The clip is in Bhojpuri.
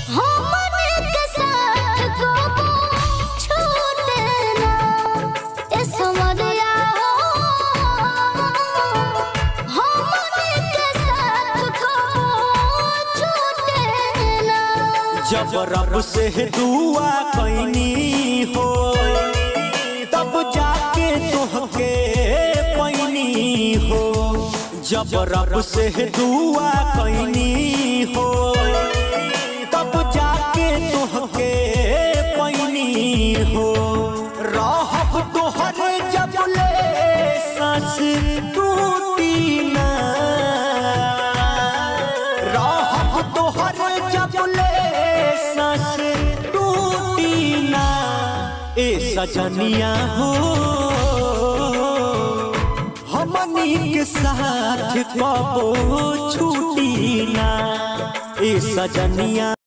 हमने के साथ कबो छूटे ना ए समरिया हमने के साथ कबो छूटे ना। जब रब से दुआ कैनी हो तब जाके तोहके पैनी हो। जब रब से दुआ कैनी हो तब जाके तोहके पैनी हो। रहब तोहरे जब ले सांस टूटी ना रहब तोहरे जब ले सांस टूटी ना ए सजनिया हो हमनी के साथ कबो छूटी ना ए सजनिया।